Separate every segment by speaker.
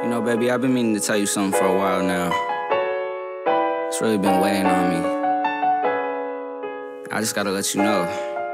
Speaker 1: You know, baby, I've been meaning to tell you something for a while now. It's really been weighing on me. I just gotta let you know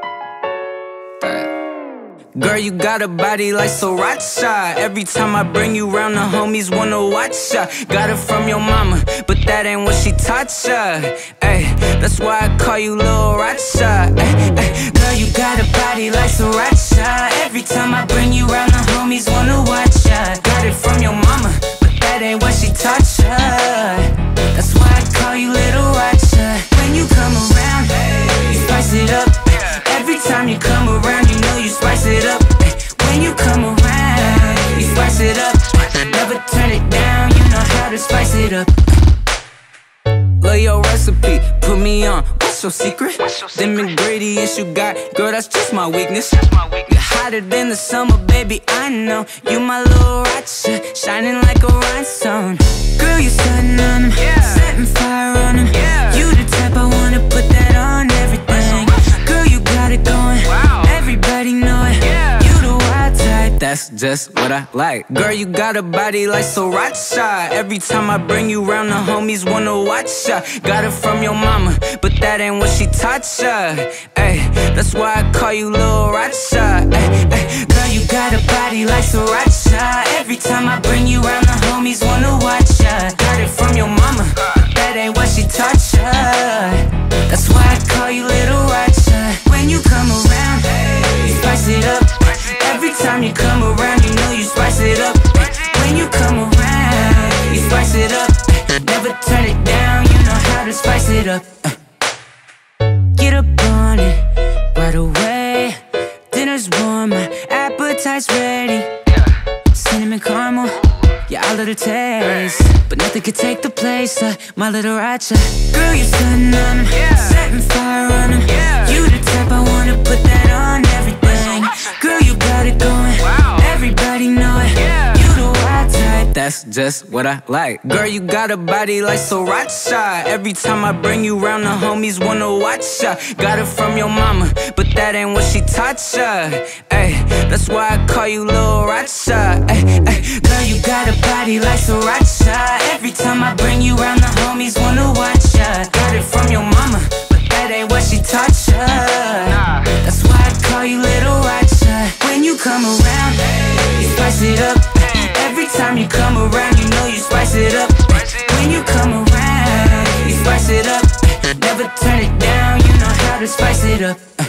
Speaker 1: that, girl, you got a body like Sriracha. Every time I bring you round, the homies wanna watch ya. Got it from your mama, but that ain't what she taught ya. Ay, that's why I call you Lil Racha. Ay, ay, girl, you got a body like Sriracha. Every time I bring you round, the homies wanna watch ya. Got it from your mama, but that ain't what she taught ya. That's why I call you Little Racha. When you come around, you spice it up. Every time you come around, you know you spice it up. When you come around, you spice it up. Never turn it down, you know how to spice it up. Love your recipe, put me on. What's your secret? Them ingredients you got, girl, that's just my weakness. You're hotter than the summer, baby, I know. You my little Racha, shining like a rhinestone. Girl, you stunning on them, setting fire on them. You the type I wanna put that on everything. Girl, you got it going, everybody know it. You the wild type, that's just what I like. Girl, you got a body like Sriracha. Every time I bring you round, the homies wanna watch ya. Got it from your mama, but that ain't what she taught ya. Ay, that's why I call you Lil Racha. Ay, ay, girl, you got a body like Sriracha. Every time I bring you round, the homies wanna watch ya. Got it from your mama, but that ain't what she taught ya. That's why I call you Little Racha. When you come around, you spice it up. Every time you come around, you know you spice it up. When you come around, you spice it up. Never turn it down, you know how to spice it up. Get up on it right away. Dinner's warm, my appetite's ready. Cinnamon caramel, yeah, I love the taste. But nothing could take the place of my Little Racha. Girl, you're stunning on them, setting fire on them. You the type I wanna put that on everything. Girl, you got it going, everybody know it. You the wild type, that's just what I like. Girl, you got a body like Sriracha. Every time I bring you round, the homies wanna watch ya. Got it from your mama, but that ain't what she taught ya. Ay, that's why I call you Lil Racha. Ay, ay, girl, you got a body like Sriracha. Every time I bring you round, the homies wanna watch ya. Got it from your mama, but that ain't what she taught ya. That's why I call you Little Racha. When you come around, you spice it up. Every time you come around, you know you spice it up. When you come around, you spice it up. Never turn it down, you know how to spice it up.